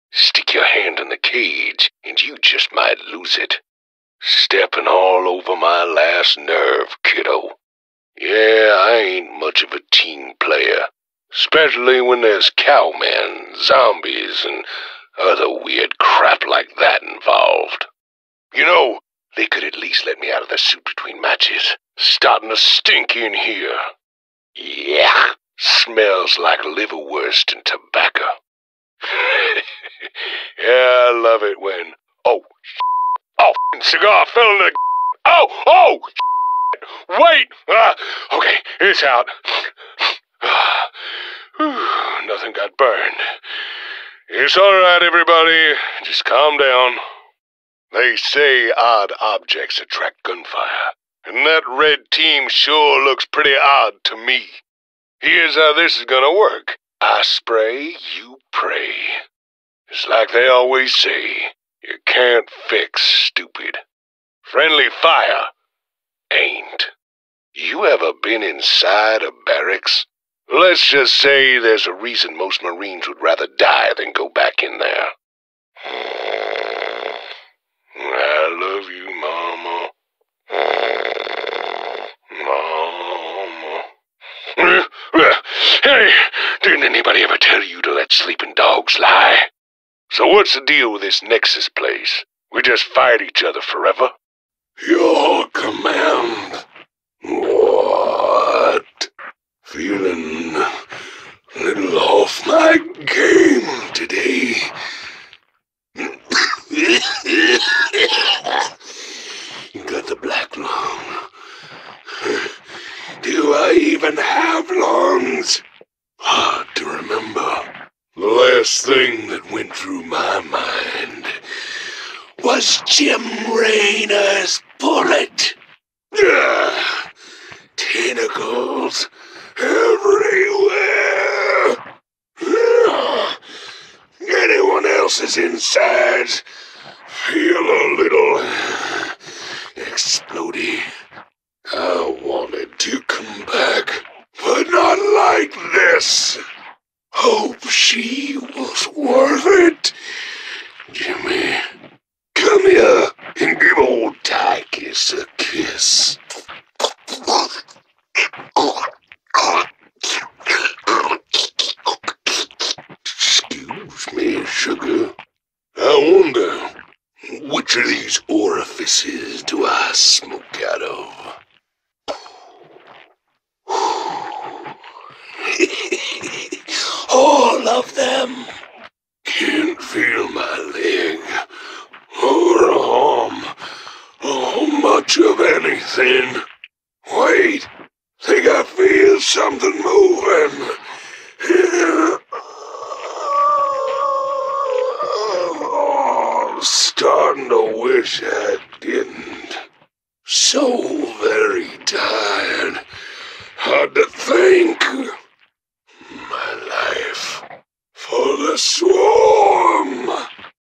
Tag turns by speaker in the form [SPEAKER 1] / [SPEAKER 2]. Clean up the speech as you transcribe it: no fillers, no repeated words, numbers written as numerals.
[SPEAKER 1] Stick your hand in the cage, and you just might lose it. Stepping all over my last nerve, kiddo. Yeah, I ain't much of a team player. Especially when there's cowmen, zombies, and other weird crap like that involved. You know, they could at least let me out of the suit between matches. Starting to stink in here. Yeah, smells like liverwurst and tobacco. Yeah, I love it when... Oh, cigar fell in the... Oh, wait! Okay, it's out. Nothing got burned. It's alright, everybody. Just calm down. They say odd objects attract gunfire, and that red team sure looks pretty odd to me. Here's how this is gonna work. I spray, you pray. It's like they always say, you can't fix stupid. Friendly fire ain't. You ever been inside a barracks? Let's just say there's a reason most Marines would rather die than go back in there. I love you, Mama. Mama. Hey, didn't anybody ever tell you to let sleeping dogs lie? So what's the deal with this Nexus place? We just fight each other forever? Your command. What? Feeling a little off my game today. Got the black lung. Do I even have lungs? Hard to remember. The last thing that went through my mind was Jim Raynor's bullet. Tentacles everywhere. Anyone else is inside, feel a little explodey. I wanted to come back, but not like this. Hope she was worth it. Jimmy, come here and give old Tychus a kiss. Excuse me, sugar. I wonder, which of these orifices do I smoke out of? All of them. Can't feel my leg or arm or much of anything. Wait, think I feel something moving. Oh, starting to wish I